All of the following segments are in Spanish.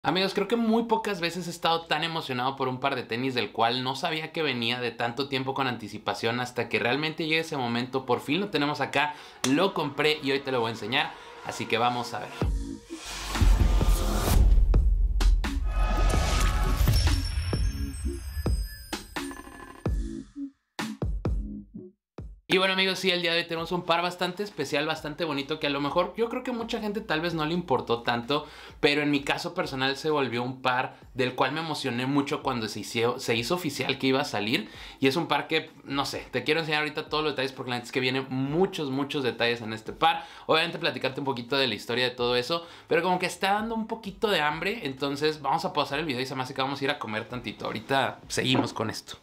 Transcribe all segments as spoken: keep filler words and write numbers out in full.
Amigos, creo que muy pocas veces he estado tan emocionado por un par de tenis del cual no sabía que venía de tanto tiempo con anticipación hasta que realmente llegue ese momento. Por fin lo tenemos acá, lo compré y hoy te lo voy a enseñar, así que vamos a ver. Y bueno amigos, sí, el día de hoy tenemos un par bastante especial, bastante bonito, que a lo mejor yo creo que mucha gente tal vez no le importó tanto, pero en mi caso personal se volvió un par del cual me emocioné mucho cuando se hizo, se hizo oficial que iba a salir. Y es un par que, no sé, te quiero enseñar ahorita todos los detalles porque la neta es que vienen muchos, muchos detalles en este par. Obviamente platicarte un poquito de la historia de todo eso, pero como que está dando un poquito de hambre, entonces vamos a pausar el video y se me hace que vamos a ir a comer tantito. Ahorita seguimos con esto.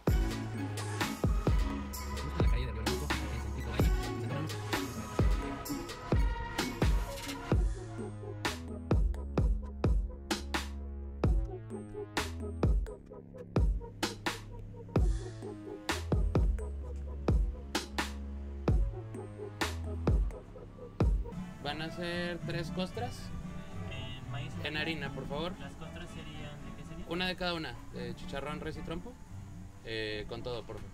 Van a ser tres costras Eh, maíz en harina, por favor. Las costras serían, ¿de qué serían? Una de cada una, de chicharrón, res y trompo. Eh, con todo, por favor.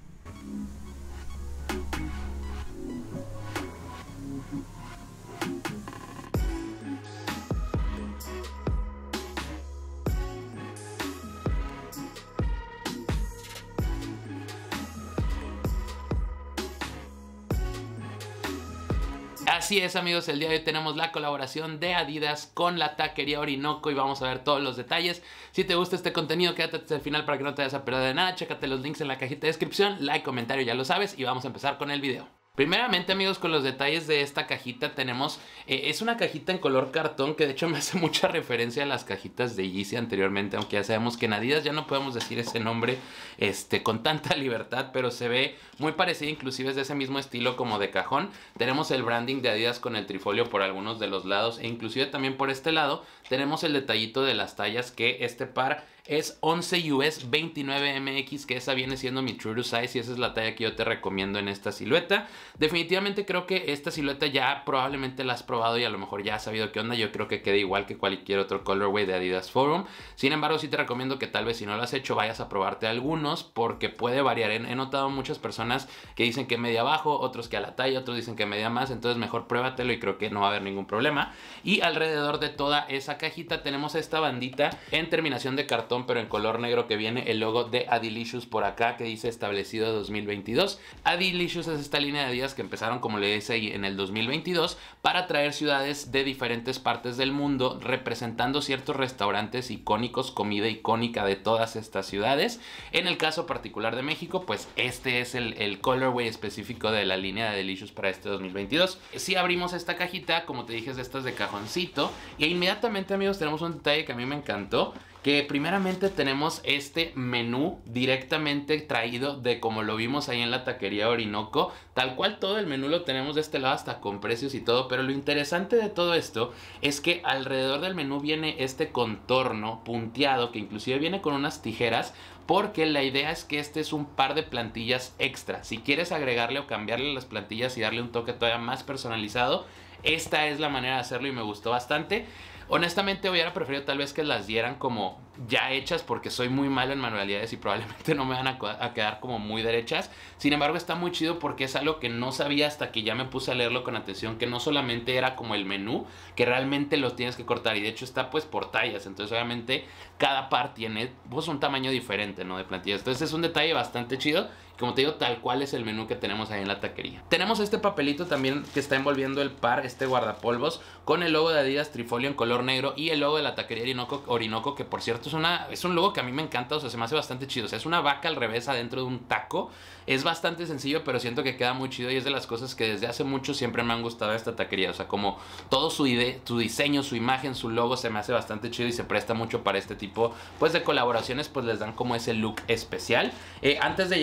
Así es amigos, el día de hoy tenemos la colaboración de Adidas con la taquería Orinoco y vamos a ver todos los detalles. Si te gusta este contenido, quédate hasta el final para que no te vayas a perder de nada. Chécate los links en la cajita de descripción, like, comentario, ya lo sabes, y vamos a empezar con el video. Primeramente amigos, con los detalles de esta cajita tenemos, eh, es una cajita en color cartón que de hecho me hace mucha referencia a las cajitas de Yeezy anteriormente, aunque ya sabemos que en Adidas ya no podemos decir ese nombre este, con tanta libertad, pero se ve muy parecida, inclusive es de ese mismo estilo como de cajón. Tenemos el branding de Adidas con el trifolio por algunos de los lados e inclusive también por este lado tenemos el detallito de las tallas, que este par es once U S veintinueve M X, que esa viene siendo mi true to size y esa es la talla que yo te recomiendo en esta silueta. Definitivamente creo que esta silueta ya probablemente la has probado y a lo mejor ya has sabido qué onda. Yo creo que queda igual que cualquier otro colorway de Adidas Forum. Sin embargo, sí te recomiendo que tal vez si no lo has hecho vayas a probarte algunos porque puede variar. He notado muchas personas que dicen que media abajo, otros que a la talla, otros dicen que media más, entonces mejor pruébatelo y creo que no va a haber ningún problema. Y alrededor de toda esa cajita tenemos esta bandita en terminación de cartón pero en color negro, que viene el logo de Adilicious por acá que dice establecido dos mil veintidós. Adilicious es esta línea de Adidas que empezaron, como le dice ahí, en el dos mil veintidós para traer ciudades de diferentes partes del mundo representando ciertos restaurantes icónicos, comida icónica de todas estas ciudades. En el caso particular de México, pues este es el, el colorway específico de la línea de Adilicious para este dos mil veintidós. Si abrimos esta cajita, como te dije, es de estas de cajoncito y inmediatamente amigos tenemos un detalle que a mí me encantó, que primeramente tenemos este menú directamente traído de como lo vimos ahí en la taquería Orinoco. Tal cual todo el menú lo tenemos de este lado, hasta con precios y todo. Pero lo interesante de todo esto es que alrededor del menú viene este contorno punteado que inclusive viene con unas tijeras, porque la idea es que este es un par de plantillas extra. Si quieres agregarle o cambiarle las plantillas y darle un toque todavía más personalizado, esta es la manera de hacerlo y me gustó bastante. Honestamente hubiera preferido tal vez que las dieran como ya hechas porque soy muy malo en manualidades y probablemente no me van a, a quedar como muy derechas. Sin embargo está muy chido porque es algo que no sabía hasta que ya me puse a leerlo con atención, que no solamente era como el menú, que realmente los tienes que cortar y de hecho está pues por tallas, entonces obviamente cada par tiene pues un tamaño diferente, ¿no? De plantillas, entonces es un detalle bastante chido. Como te digo, tal cual es el menú que tenemos ahí en la taquería. Tenemos este papelito también que está envolviendo el par, este guardapolvos, con el logo de Adidas Trifolio en color negro y el logo de la taquería Orinoco, Orinoco que por cierto es, una, es un logo que a mí me encanta, o sea, se me hace bastante chido. O sea, es una vaca al revés adentro de un taco. Es bastante sencillo, pero siento que queda muy chido y es de las cosas que desde hace mucho siempre me han gustado de esta taquería. O sea, como todo su, ide su diseño, su imagen, su logo se me hace bastante chido y se presta mucho para este tipo pues de colaboraciones, pues les dan como ese look especial. Eh, antes de llegar hacia el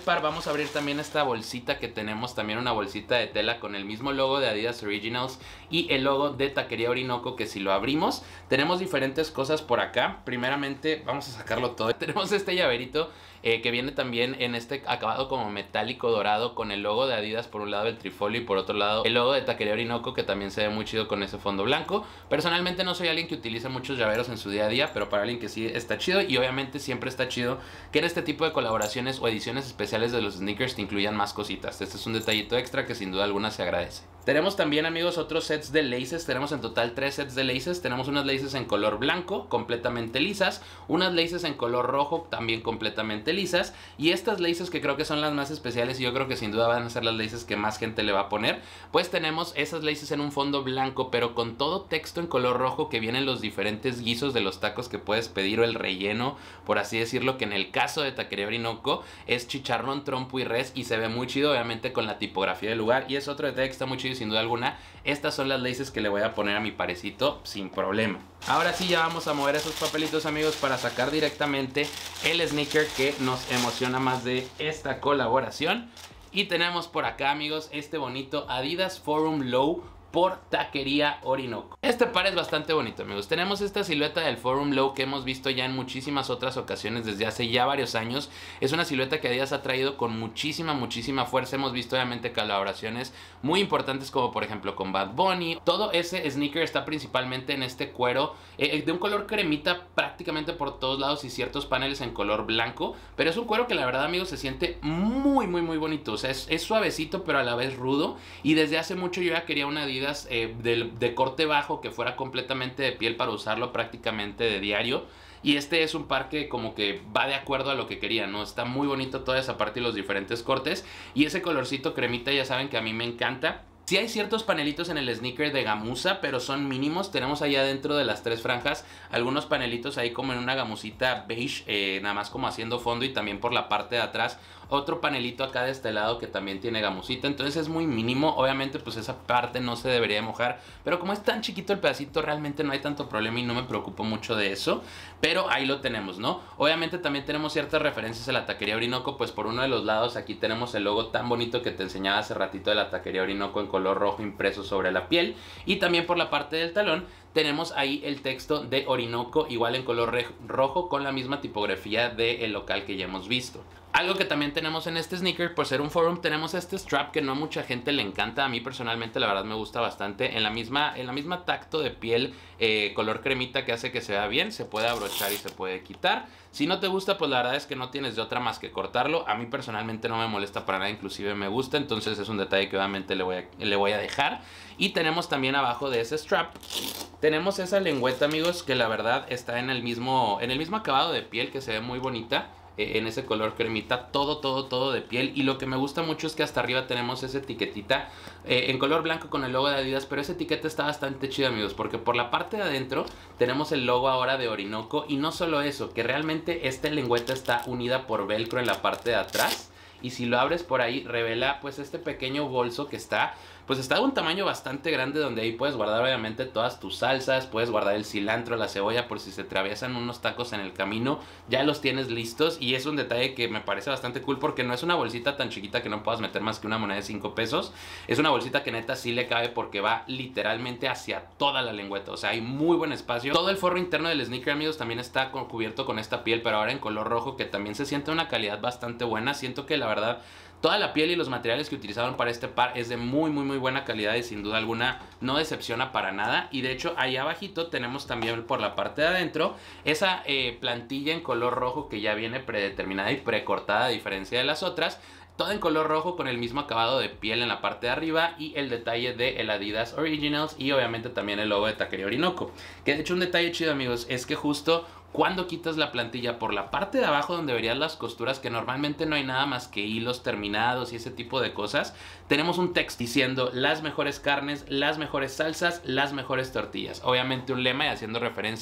par vamos a abrir también esta bolsita que tenemos, también una bolsita de tela con el mismo logo de Adidas Originals y el logo de Taquería Orinoco, que si lo abrimos tenemos diferentes cosas por acá. Primeramente vamos a sacarlo todo. Tenemos este llaverito eh, que viene también en este acabado como metálico dorado con el logo de Adidas por un lado, el trifolio, y por otro lado el logo de Taquería Orinoco, que también se ve muy chido con ese fondo blanco. Personalmente no soy alguien que utilice muchos llaveros en su día a día, pero para alguien que sí está chido, y obviamente siempre está chido que en este tipo de colaboraciones o ediciones especiales de los sneakers te incluyan más cositas. Este es un detallito extra que sin duda alguna se agradece. Tenemos también, amigos, otros sets de laces. Tenemos en total tres sets de laces. Tenemos unas laces en color blanco, completamente lisas. Unas laces en color rojo, también completamente lisas. Y estas laces que creo que son las más especiales, y yo creo que sin duda van a ser las laces que más gente le va a poner. Pues tenemos esas laces en un fondo blanco, pero con todo texto en color rojo, que vienen los diferentes guisos de los tacos que puedes pedir, o el relleno, por así decirlo, que en el caso de Taquería Orinoco es chicharrón, trompo y res, y se ve muy chido, obviamente con la tipografía del lugar. Y es otro detalle que está muy chido, sin duda alguna. Estas son las laces que le voy a poner a mi parecito sin problema. Ahora sí, ya vamos a mover esos papelitos, amigos, para sacar directamente el sneaker que nos emociona más de esta colaboración. Y tenemos por acá, amigos, este bonito Adidas Forum Low por Taquería Orinoco. Este par es bastante bonito, amigos. Tenemos esta silueta del Forum Low que hemos visto ya en muchísimas otras ocasiones desde hace ya varios años. Es una silueta que Adidas ha traído con muchísima, muchísima fuerza. Hemos visto obviamente colaboraciones muy importantes, como por ejemplo con Bad Bunny. Todo ese sneaker está principalmente en este cuero eh, de un color cremita prácticamente por todos lados, y ciertos paneles en color blanco. Pero es un cuero que la verdad, amigos, se siente muy, muy, muy bonito. O sea, es, es suavecito pero a la vez rudo. Y desde hace mucho yo ya quería una Adidas Eh, de, de corte bajo que fuera completamente de piel para usarlo prácticamente de diario. Y este es un par que como que va de acuerdo a lo que quería, ¿no? Está muy bonito toda esa parte y los diferentes cortes. Y ese colorcito cremita ya saben que a mí me encanta. Sí hay ciertos panelitos en el sneaker de gamuza, pero son mínimos. Tenemos allá dentro de las tres franjas algunos panelitos ahí como en una gamusita beige, eh, nada más como haciendo fondo, y también por la parte de atrás otro panelito acá de este lado que también tiene gamusita. Entonces es muy mínimo. Obviamente pues esa parte no se debería mojar, pero como es tan chiquito el pedacito, realmente no hay tanto problema y no me preocupo mucho de eso. Pero ahí lo tenemos, ¿no? Obviamente también tenemos ciertas referencias a la Taquería Orinoco. Pues por uno de los lados aquí tenemos el logo tan bonito que te enseñaba hace ratito de la Taquería Orinoco en color rojo impreso sobre la piel. Y también por la parte del talón tenemos ahí el texto de Orinoco, igual en color rojo, con la misma tipografía del local que ya hemos visto. Algo que también tenemos en este sneaker, por ser un forum, tenemos este strap que no a mucha gente le encanta. A mí personalmente la verdad me gusta bastante. En la misma, en la misma tacto de piel, eh, color cremita, que hace que se vea bien. Se puede abrochar y se puede quitar. Si no te gusta, pues la verdad es que no tienes de otra más que cortarlo. A mí personalmente no me molesta para nada, inclusive me gusta. Entonces es un detalle que obviamente le voy a, le voy a dejar. Y tenemos también abajo de ese strap, tenemos esa lengüeta, amigos, que la verdad está en el mismo, en el mismo acabado de piel, que se ve muy bonita. En ese color cremita, todo, todo, todo de piel. Y lo que me gusta mucho es que hasta arriba tenemos esa etiquetita eh, en color blanco con el logo de Adidas. Pero esa etiqueta está bastante chida, amigos, porque por la parte de adentro tenemos el logo ahora de Orinoco. Y no solo eso, que realmente esta lengüeta está unida por velcro en la parte de atrás. Y si lo abres por ahí, revela pues este pequeño bolso que está... pues está de un tamaño bastante grande, donde ahí puedes guardar obviamente todas tus salsas, puedes guardar el cilantro, la cebolla, por si se atraviesan unos tacos en el camino, ya los tienes listos. Y es un detalle que me parece bastante cool, porque no es una bolsita tan chiquita que no puedas meter más que una moneda de cinco pesos. Es una bolsita que neta sí le cabe, porque va literalmente hacia toda la lengüeta, o sea, hay muy buen espacio. Todo el forro interno del sneaker, amigos, también está cubierto con esta piel, pero ahora en color rojo, que también se siente una calidad bastante buena. Siento que la verdad toda la piel y los materiales que utilizaron para este par es de muy muy muy buena calidad, y sin duda alguna no decepciona para nada. Y de hecho ahí abajito tenemos también por la parte de adentro esa eh, plantilla en color rojo que ya viene predeterminada y precortada, a diferencia de las otras. Todo en color rojo con el mismo acabado de piel en la parte de arriba y el detalle de el Adidas Originals, y obviamente también el logo de Taquería Orinoco. Que de hecho un detalle chido, amigos, es que justo cuando quitas la plantilla, por la parte de abajo donde verías las costuras, que normalmente no hay nada más que hilos terminados y ese tipo de cosas, tenemos un texto diciendo las mejores carnes, las mejores salsas, las mejores tortillas. Obviamente un lema y haciendo referencia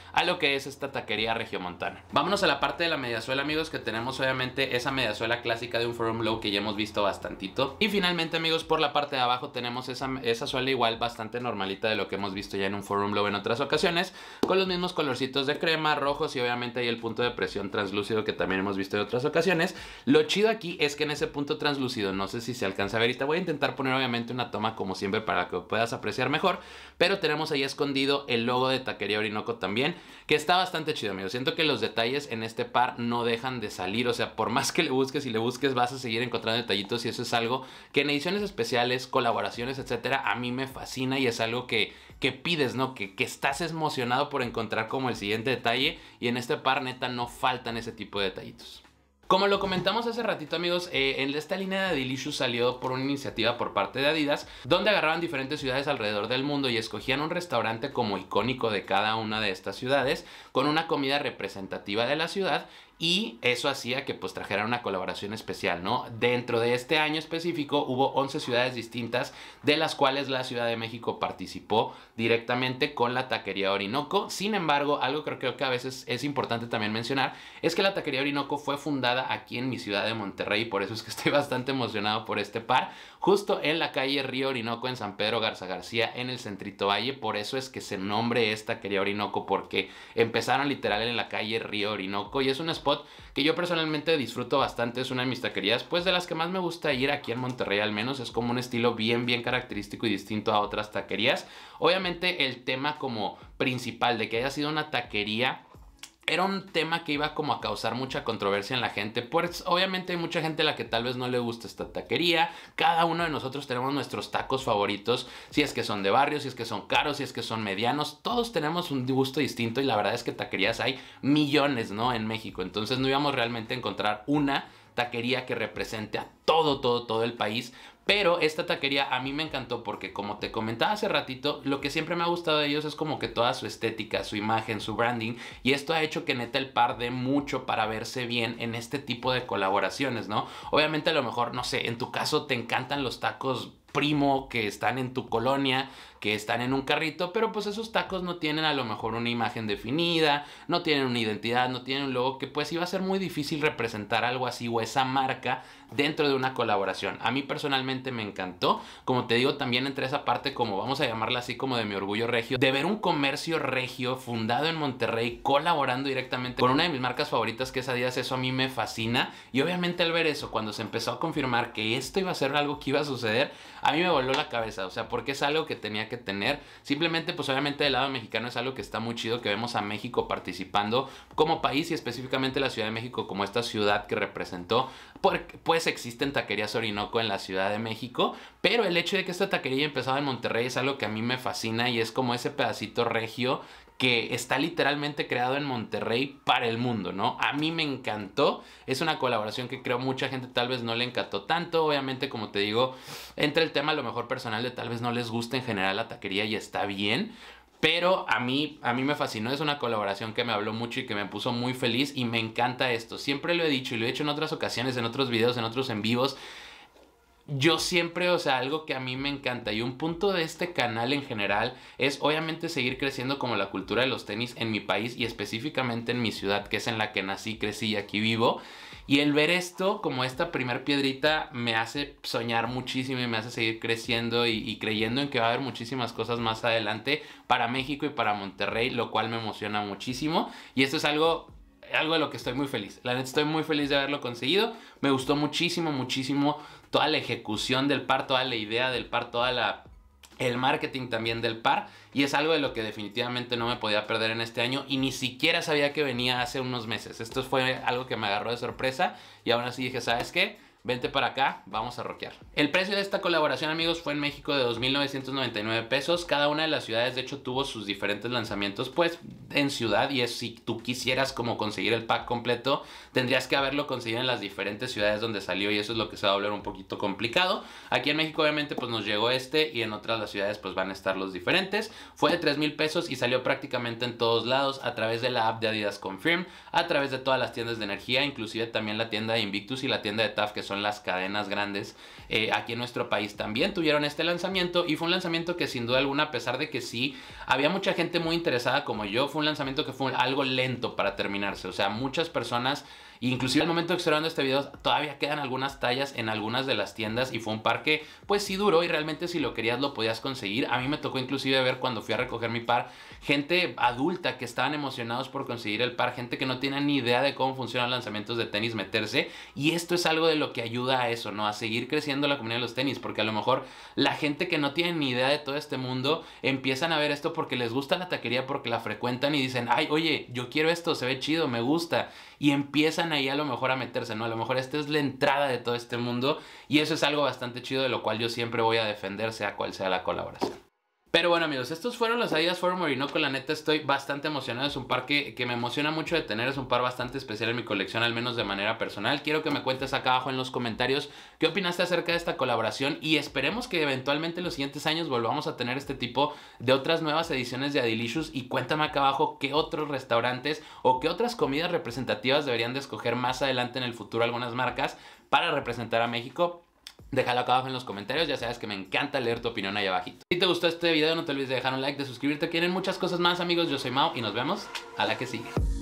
a lo que es esta taquería regiomontana. Vámonos a la parte de la mediasuela, amigos, que tenemos obviamente esa mediasuela clásica de un forum low que ya hemos visto bastantito. Y finalmente, amigos, por la parte de abajo tenemos esa, esa suela igual bastante normalita de lo que hemos visto ya en un forum low en otras ocasiones, con los mismos colorcitos de crema, rojos y obviamente ahí el punto de presión translúcido que también hemos visto en otras ocasiones. Lo chido aquí es que en ese punto translúcido, no sé si se alcanza a ver ahorita, voy a intentar poner obviamente una toma como siempre para que puedas apreciar mejor, pero tenemos ahí escondido el logo de Taquería Orinoco también, que está bastante chido, amigos. Siento que los detalles en este par no dejan de salir, o sea, por más que le busques y le busques vas a seguir encontrando detallitos, y eso es algo que en ediciones especiales, colaboraciones, etcétera, a mí me fascina y es algo que, que pides, ¿no? Que, que estás emocionado por encontrar como el siguiente detalle, y en este par neta no faltan ese tipo de detallitos. Como lo comentamos hace ratito, amigos, eh, en esta línea de Delicious salió por una iniciativa por parte de Adidas, donde agarraban diferentes ciudades alrededor del mundo y escogían un restaurante como icónico de cada una de estas ciudades, con una comida representativa de la ciudad, y eso hacía que pues trajeran una colaboración especial, ¿no? Dentro de este año específico hubo once ciudades distintas, de las cuales la Ciudad de México participó directamente con la Taquería Orinoco. Sin embargo, algo que creo que a veces es importante también mencionar es que la Taquería Orinoco fue fundada aquí en mi ciudad de Monterrey, por eso es que estoy bastante emocionado por este par, justo en la calle Río Orinoco en San Pedro Garza García, en el Centrito Valle. Por eso es que se nombre es Taquería Orinoco, porque empezaron literal en la calle Río Orinoco, y es un spot que yo personalmente disfruto bastante. Es una de mis taquerías, pues de las que más me gusta ir aquí en Monterrey, al menos. Es como un estilo bien bien característico y distinto a otras taquerías. Obviamente el tema como principal de que haya sido una taquería era un tema que iba como a causar mucha controversia en la gente, pues obviamente hay mucha gente a la que tal vez no le gusta esta taquería. Cada uno de nosotros tenemos nuestros tacos favoritos, si es que son de barrio, si es que son caros, si es que son medianos, todos tenemos un gusto distinto, y la verdad es que taquerías hay millones, ¿no? En México, entonces no íbamos realmente a encontrar una taquería que represente a todo, todo, todo el país. Pero esta taquería a mí me encantó porque, como te comentaba hace ratito, lo que siempre me ha gustado de ellos es como que toda su estética, su imagen, su branding, y esto ha hecho que neta el par dé mucho para verse bien en este tipo de colaboraciones, ¿no? Obviamente a lo mejor, no sé, en tu caso te encantan los tacos primo que están en tu colonia, que están en un carrito, pero pues esos tacos no tienen a lo mejor una imagen definida, no tienen una identidad, no tienen un logo, que pues iba a ser muy difícil representar algo así o esa marca dentro de una colaboración. A mí personalmente me encantó, como te digo, también entre esa parte, como vamos a llamarla así, como de mi orgullo regio, de ver un comercio regio fundado en Monterrey colaborando directamente con una de mis marcas favoritas, que es Adidas. Eso a mí me fascina, y obviamente al ver eso, cuando se empezó a confirmar que esto iba a ser algo que iba a suceder, a mí me voló la cabeza, o sea, porque es algo que tenía que tener. Simplemente, pues obviamente del lado mexicano es algo que está muy chido, que vemos a México participando como país, y específicamente la Ciudad de México como esta ciudad que representó, porque pues existen taquerías Orinoco en la Ciudad de México, pero el hecho de que esta taquería empezaba en Monterrey es algo que a mí me fascina, y es como ese pedacito regio que está literalmente creado en Monterrey para el mundo, ¿no? A mí me encantó, es una colaboración que creo mucha gente tal vez no le encantó tanto. Obviamente, como te digo, entre el tema a lo mejor personal de tal vez no les gusta en general la taquería, y está bien, pero a mí, a mí me fascinó. Es una colaboración que me habló mucho y que me puso muy feliz, y me encanta esto. Siempre lo he dicho y lo he hecho en otras ocasiones, en otros videos, en otros en vivos. Yo siempre, o sea, algo que a mí me encanta y un punto de este canal en general es obviamente seguir creciendo como la cultura de los tenis en mi país, y específicamente en mi ciudad, que es en la que nací, crecí y aquí vivo. Y el ver esto como esta primer piedrita me hace soñar muchísimo y me hace seguir creciendo y, y creyendo en que va a haber muchísimas cosas más adelante para México y para Monterrey, lo cual me emociona muchísimo. Y esto es algo... algo de lo que estoy muy feliz. La neta, estoy muy feliz de haberlo conseguido. Me gustó muchísimo, muchísimo toda la ejecución del par, toda la idea del par, toda la... el marketing también del par, y es algo de lo que definitivamente no me podía perder en este año, y ni siquiera sabía que venía hace unos meses. Esto fue algo que me agarró de sorpresa, y aún así dije, ¿sabes qué? Vente para acá, vamos a rockear. El precio de esta colaboración, amigos, fue en México de dos mil novecientos noventa y nueve pesos. Cada una de las ciudades, de hecho, tuvo sus diferentes lanzamientos, pues, en ciudad. Y es, si tú quisieras como conseguir el pack completo, tendrías que haberlo conseguido en las diferentes ciudades donde salió, y eso es lo que se va a volver un poquito complicado. Aquí en México, obviamente, pues nos llegó este, y en otras las ciudades, pues van a estar los diferentes. Fue de tres mil pesos y salió prácticamente en todos lados, a través de la app de Adidas Confirm, a través de todas las tiendas de energía, inclusive también la tienda de Invictus y la tienda de T A F, que son las cadenas grandes, eh, aquí en nuestro país también tuvieron este lanzamiento, y fue un lanzamiento que sin duda alguna, a pesar de que sí había mucha gente muy interesada como yo, fue un lanzamiento que fue algo lento para terminarse. O sea, muchas personas, inclusive al momento de que estoy grabando este video, todavía quedan algunas tallas en algunas de las tiendas, y fue un par que pues sí duró, y realmente si lo querías lo podías conseguir. A mí me tocó inclusive ver cuando fui a recoger mi par, gente adulta que estaban emocionados por conseguir el par, gente que no tiene ni idea de cómo funcionan los lanzamientos de tenis, meterse, y esto es algo de lo que ayuda a eso, ¿no? A seguir creciendo la comunidad de los tenis, porque a lo mejor la gente que no tiene ni idea de todo este mundo empiezan a ver esto porque les gusta la taquería, porque la frecuentan y dicen, ay, oye, yo quiero esto, se ve chido, me gusta, y empiezan ahí a lo mejor a meterse, ¿no? A lo mejor esta es la entrada de todo este mundo, y eso es algo bastante chido, de lo cual yo siempre voy a defender, sea cual sea la colaboración. Pero bueno, amigos, estos fueron los Adidas Forum Orinoco. La neta estoy bastante emocionado, es un par que, que me emociona mucho de tener, es un par bastante especial en mi colección, al menos de manera personal. Quiero que me cuentes acá abajo en los comentarios qué opinaste acerca de esta colaboración, y esperemos que eventualmente en los siguientes años volvamos a tener este tipo de otras nuevas ediciones de Adilicious, y cuéntame acá abajo qué otros restaurantes o qué otras comidas representativas deberían de escoger más adelante en el futuro algunas marcas para representar a México. Déjalo acá abajo en los comentarios, ya sabes que me encanta leer tu opinión ahí abajito. Si te gustó este video, no te olvides de dejar un like, de suscribirte. Quieren muchas cosas más, amigos. Yo soy Mau y nos vemos a la que sigue.